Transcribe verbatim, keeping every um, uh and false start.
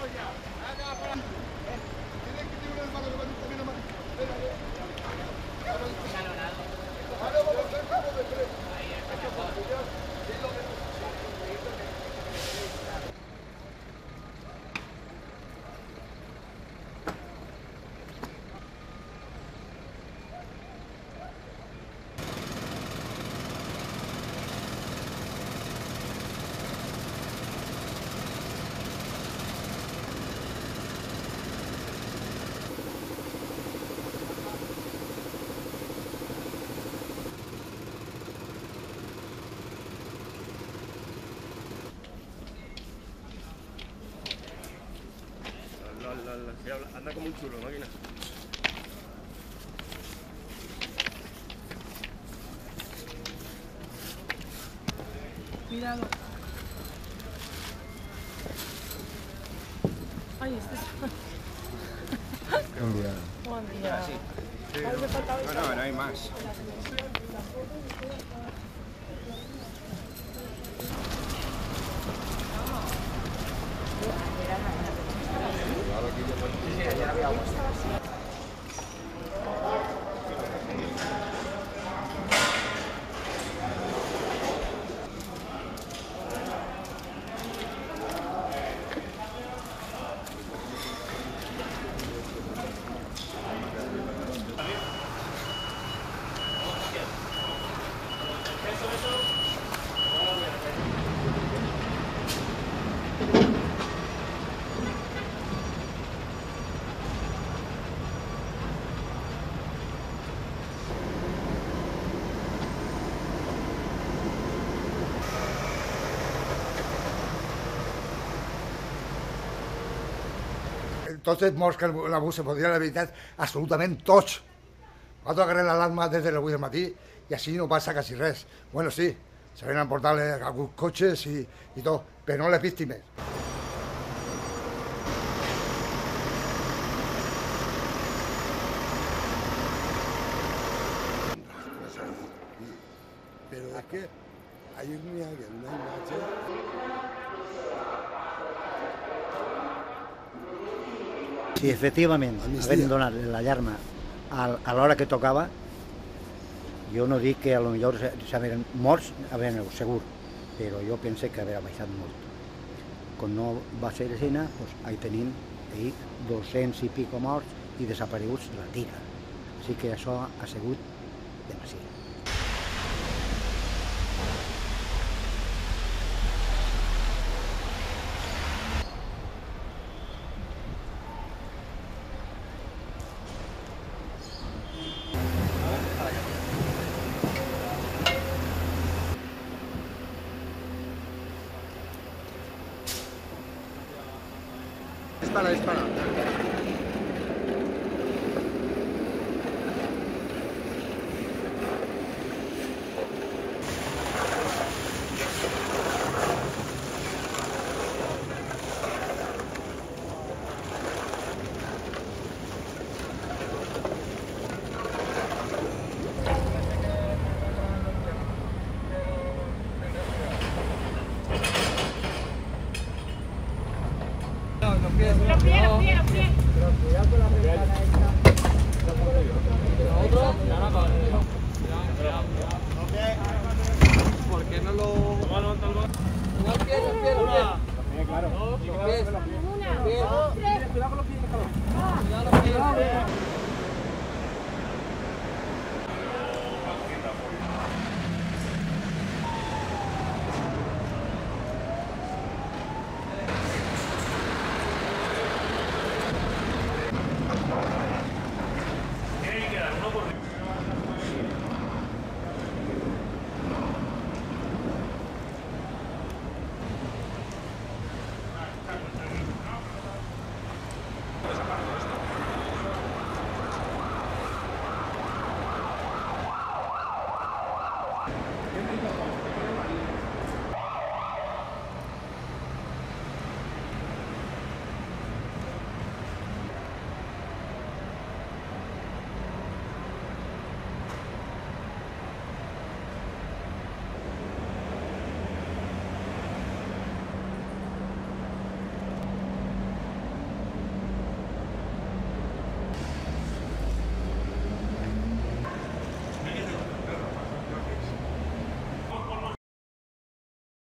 Anda como un chulo, máquina. Cuidado. Ay, este es... Buen día. Buen día. Sí. Sí. No, no, no hay más. Entonces, molts que el bus se podria, la veritat, absolutament tots. Nosaltres agarrem l'alarma des de les vuit del matí i així no passa quasi res. Bueno, sí, se ven a portar alguns cotxes i, i tot, però no les víctimes. Pero es que ayer no hay una imagen. Si efectivament havent donat l'alarma a l'hora que tocava, jo no dic que potser s'havien morts, havien segur, però jo penso que havia baixat molt. Quan no va ser l'escena, doncs, ahí tenim ahí dos-cents i pico morts i desapareguts la tira. Així que això ha sigut demasiat. Dispara, dispara. Los pies, los pies, los pies. Pero cuidado con la ventana esta. ¿Otro? ¿Por qué no lo...? No, el pie, el pie, el pie. Sí, claro. Los pies. Una, dos, tres. Cuidado con los pies, Carlos. Cuidado los pies, los pies.